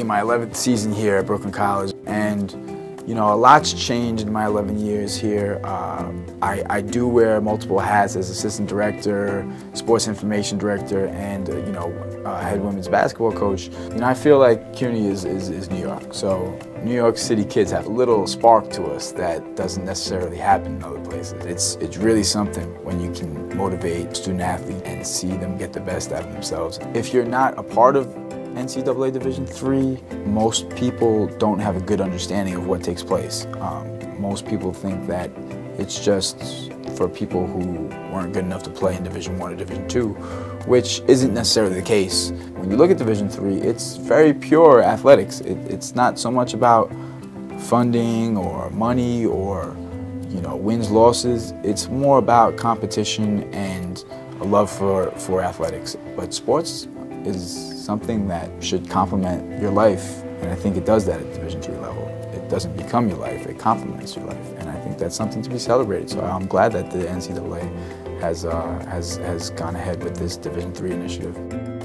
in my 11th season here at Brooklyn College, and you know, a lot's changed in my 11 years here. I do wear multiple hats as assistant director, sports information director, and you know, head women's basketball coach. You know, I feel like CUNY is New York. So New York City kids have a little spark to us that doesn't necessarily happen in other places. It's really something when you can motivate a student athlete and see them get the best out of themselves. If you're not a part of NCAA Division III, most people don't have a good understanding of what takes place. Most people think that it's just for people who weren't good enough to play in Division I or Division II, which isn't necessarily the case. When you look at Division III, it's very pure athletics. It's not so much about funding or money or, you know, wins, losses. It's more about competition and a love for athletics. But sports is something that should complement your life, and I think it does that at Division III level. It doesn't become your life, it complements your life, and I think that's something to be celebrated. So I'm glad that the NCAA has gone ahead with this Division III initiative.